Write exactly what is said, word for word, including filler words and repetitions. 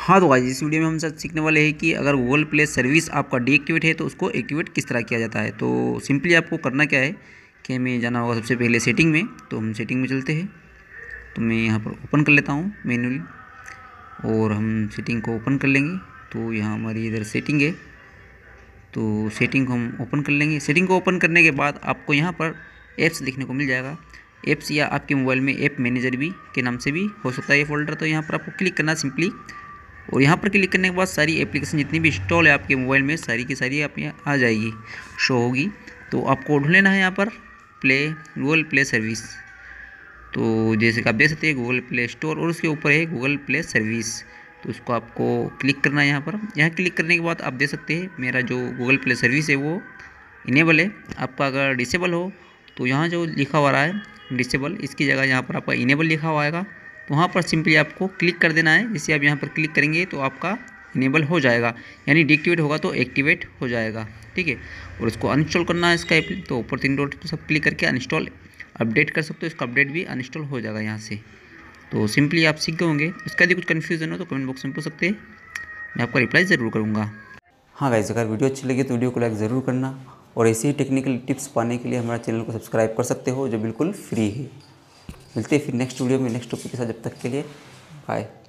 हाँ तो गाइस इस वीडियो में हम सब सीखने वाले हैं कि अगर गूगल प्ले सर्विस आपका डीएक्टिवेट है तो उसको एक्टिवेट किस तरह किया जाता है। तो सिंपली आपको करना क्या है कि हमें जाना होगा सबसे पहले सेटिंग में। तो हम सेटिंग में चलते हैं। तो मैं यहाँ पर ओपन कर लेता हूँ मैन्युअली और हम सेटिंग को ओपन कर लेंगे। तो यहाँ हमारी इधर सेटिंग है, तो सेटिंग को हम ओपन कर लेंगे। सेटिंग को ओपन करने के बाद आपको यहाँ पर ऐप्स देखने को मिल जाएगा। ऐप्स या आपके मोबाइल में ऐप मैनेजर भी के नाम से भी हो सकता है ये फोल्डर। तो यहाँ पर आपको क्लिक करना सिंपली, और यहाँ पर क्लिक करने के बाद सारी एप्लीकेशन जितनी भी इंस्टॉल है आपके मोबाइल में सारी की सारी आप यहाँ आ जाएगी, शो होगी। तो आपको ढूंढ लेना है यहाँ पर प्ले गूगल प्ले सर्विस। तो जैसे कि आप देख सकते हैं गूगल प्ले स्टोर और उसके ऊपर है गूगल प्ले सर्विस। तो उसको आपको क्लिक करना है यहाँ पर। यहाँ क्लिक करने के बाद आप देख सकते हैं मेरा जो गूगल प्ले सर्विस है वो इनेबल है। आपका अगर डिसेबल हो तो यहाँ जो लिखा हुआ रहा है डिसेबल, इसकी जगह यहाँ पर आपका इनेबल लिखा हुआ आएगा। तो वहाँ पर सिंपली आपको क्लिक कर देना है। जैसे आप यहाँ पर क्लिक करेंगे तो आपका इनेबल हो जाएगा, यानी डीएक्टिवेट होगा तो एक्टिवेट हो जाएगा, ठीक है। और उसको अनइंस्टॉल करना है इसका ऐप, तो ऊपर तीन डॉट पर सब क्लिक करके अनइंस्टॉल अपडेट कर सकते हो। इसका अपडेट भी अनइंस्टॉल हो जाएगा यहाँ से। तो सिंपली आप सीख गए होंगे। इसका यदि कुछ कन्फ्यूजन हो तो कमेंट बॉक्स में पूछ सकते हैं, मैं आपका रिप्लाई ज़रूर करूँगा। हाँ गाइस, अगर वीडियो अच्छी लगी तो वीडियो को लाइक ज़रूर करना, और ऐसी ही टेक्निकल टिप्स पाने के लिए हमारे चैनल को सब्सक्राइब कर सकते हो जो बिल्कुल फ्री है। मिलते हैं फिर नेक्स्ट वीडियो में नेक्स्ट टॉपिक के साथ। जब तक के लिए बाय।